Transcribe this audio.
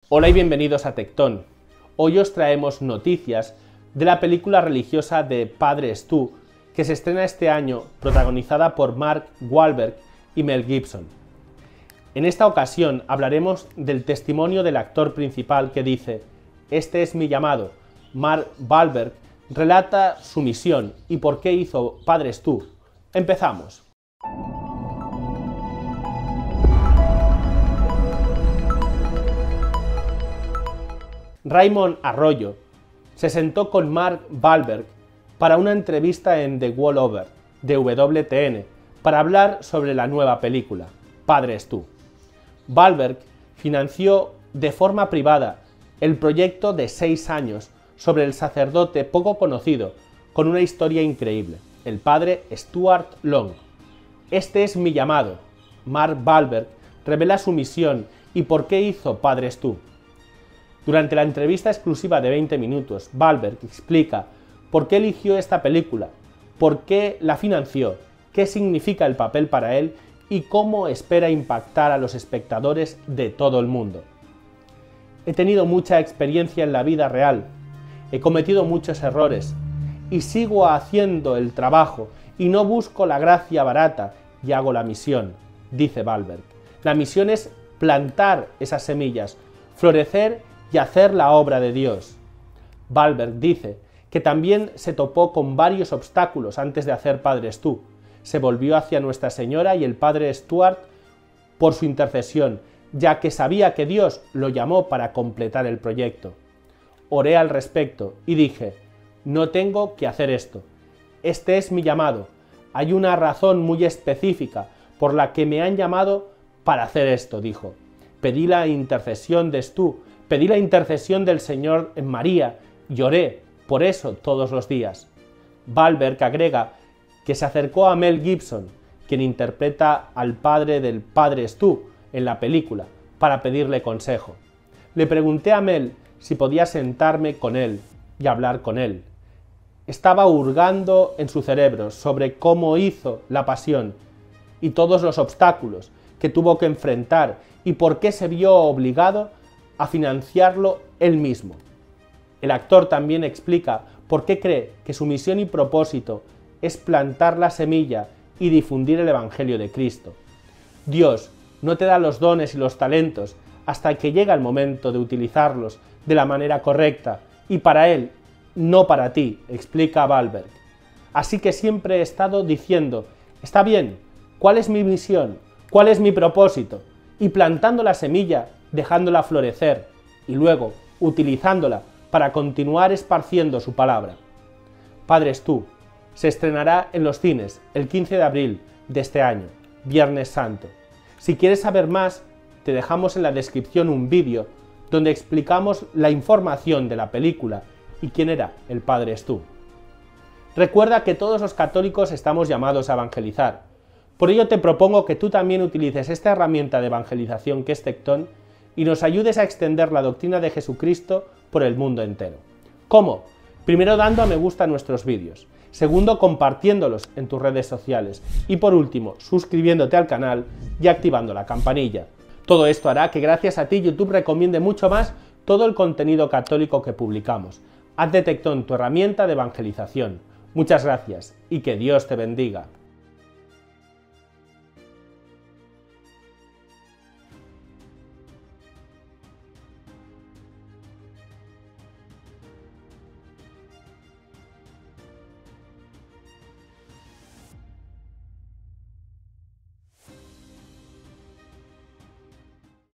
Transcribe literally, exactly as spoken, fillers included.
Hola y bienvenidos a Tectón. Hoy os traemos noticias de la película religiosa de Padre Stu, que se estrena este año, protagonizada por Mark Wahlberg y Mel Gibson. En esta ocasión hablaremos del testimonio del actor principal que dice: "Este es mi llamado". Mark Wahlberg relata su misión y por qué hizo Padre Stu. Empezamos. Raymond Arroyo se sentó con Mark Wahlberg para una entrevista en The Wall Over de W T N para hablar sobre la nueva película, Padre Stu. Wahlberg financió de forma privada el proyecto de seis años sobre el sacerdote poco conocido con una historia increíble, el padre Stuart Long. Este es mi llamado. Mark Wahlberg revela su misión y por qué hizo Padre Stu. Durante la entrevista exclusiva de veinte minutos, Wahlberg explica por qué eligió esta película, por qué la financió, qué significa el papel para él y cómo espera impactar a los espectadores de todo el mundo. He tenido mucha experiencia en la vida real, he cometido muchos errores y sigo haciendo el trabajo y no busco la gracia barata y hago la misión, dice Wahlberg. La misión es plantar esas semillas, florecer y hacer la obra de Dios. Wahlberg dice que también se topó con varios obstáculos antes de hacer Padre Stu. Se volvió hacia Nuestra Señora y el Padre Stuart por su intercesión, ya que sabía que Dios lo llamó para completar el proyecto. Oré al respecto y dije: no tengo que hacer esto. Este es mi llamado. Hay una razón muy específica por la que me han llamado para hacer esto, dijo. Pedí la intercesión de Stu, pedí la intercesión del Señor en María y oré por eso todos los días. Wahlberg agrega que se acercó a Mel Gibson, quien interpreta al padre del Padre Stu en la película, para pedirle consejo. Le pregunté a Mel si podía sentarme con él y hablar con él. Estaba hurgando en su cerebro sobre cómo hizo la pasión y todos los obstáculos que tuvo que enfrentar y por qué se vio obligado a financiarlo él mismo. El actor también explica por qué cree que su misión y propósito es plantar la semilla y difundir el Evangelio de Cristo. Dios no te da los dones y los talentos hasta que llega el momento de utilizarlos de la manera correcta y para Él, no para ti, explica Wahlberg. Así que siempre he estado diciendo: está bien, ¿cuál es mi misión? ¿Cuál es mi propósito? Y plantando la semilla, dejándola florecer y luego utilizándola para continuar esparciendo su palabra. Padre Stu se estrenará en los cines el quince de abril de este año, Viernes Santo. Si quieres saber más, te dejamos en la descripción un vídeo donde explicamos la información de la película y quién era el Padre Stu. Recuerda que todos los católicos estamos llamados a evangelizar. Por ello te propongo que tú también utilices esta herramienta de evangelización que es Tectón y nos ayudes a extender la doctrina de Jesucristo por el mundo entero. ¿Cómo? Primero dando a me gusta a nuestros vídeos, segundo compartiéndolos en tus redes sociales y por último suscribiéndote al canal y activando la campanilla. Todo esto hará que gracias a ti YouTube recomiende mucho más todo el contenido católico que publicamos. Haz de Tectón tu herramienta de evangelización. Muchas gracias y que Dios te bendiga.